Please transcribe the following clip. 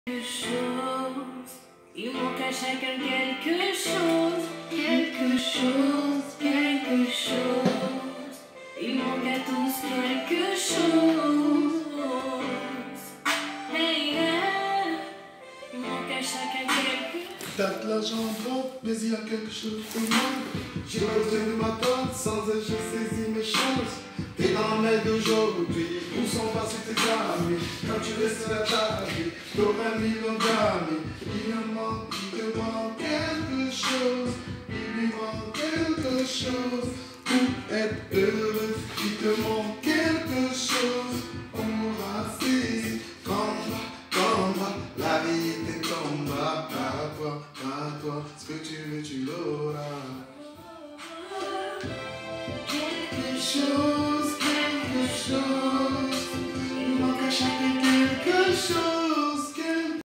Quelque chose, il manque à chacun quelque chose, quelque chose, quelque chose, il manque à tous quelque chose. Hey, hey, il manque à chacun quelque chose. T'as de l'argent propre, mais il y a quelque chose de mal. J'ai besoin de ma tante, sans elle je saisis mes chances. T'es dans l'aide d'aujourd'hui, où sont passés tes amis? Quand tu restes à ta vie, t'auras 1 000 000 d'amis. Il te manque quelque chose, il lui manque quelque chose. Pour être heureux, il te manque quelque chose. On va faire combat, la vie est un combat. Pas toi, ce que tu veux, tu l'auras.